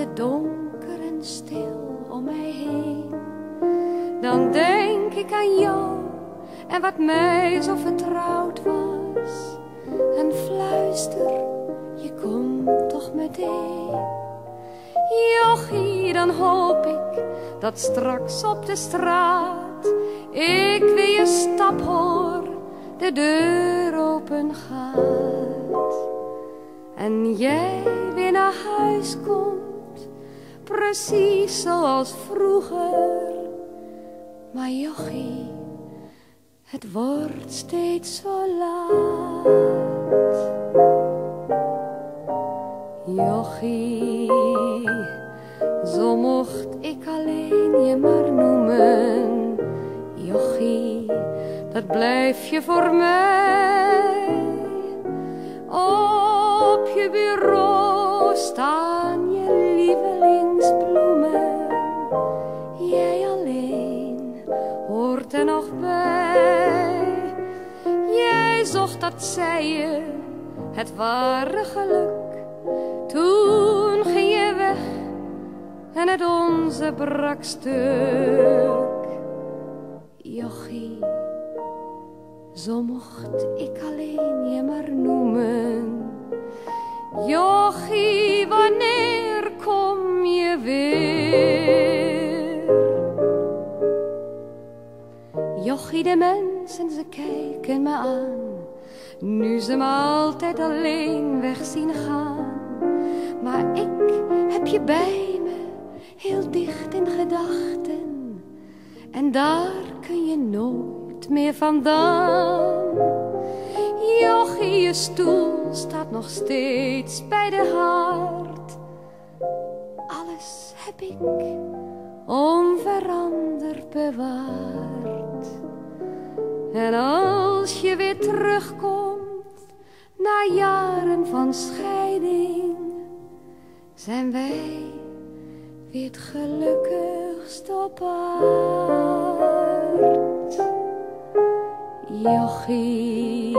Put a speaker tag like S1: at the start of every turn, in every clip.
S1: het donker en stil om mij heen. Dan denk ik aan jou en wat mij zo vertrouwd was. En fluister, je komt toch meteen. Jochie, dan hoop ik dat straks op de straat ik weer je stap hoor, de deur open gaat. En jij weer naar huis komt, precies zoals vroeger. Maar jochie, het wordt steeds zo laat. Jochie, zo mocht ik alleen je maar noemen. Jochie, dat blijf je voor mij. Op je bureau staan je lievelingsbloemen. Jij alleen hoort er nog bij. Jij zocht, dat zei je, het ware geluk. Toen ging je weg en het onze brak stuk. Jochie, zo mocht ik alleen je maar noemen. Jochie, wanneer kom je weer? Jochie, de mensen, ze kijken me aan, nu ze me altijd alleen weg zien gaan. Maar ik heb je bij me, heel dicht in gedachten. En daar kun je nooit meer vandaan. Jochie, je stoel staat nog steeds bij de haard. Alles heb ik onveranderd bewaard. En als je weer terugkomt, na jaren van scheiding, zijn wij weer het gelukkigst op aard. Jochie,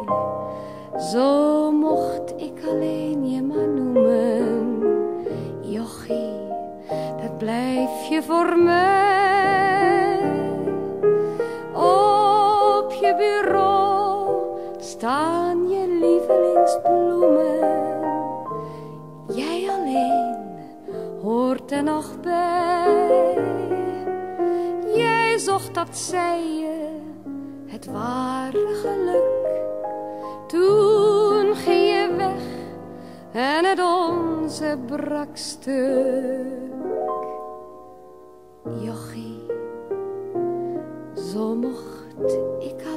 S1: zo mocht ik alleen je maar noemen. Jochie, dat blijf je voor mij. Op je bureau staan je lievelingsbloemen. Jij alleen hoort er nog bij. Jij zocht, dat zei je, het ware geluk. Toen ging je weg en het onze brak stuk. Jochie, zo mocht ik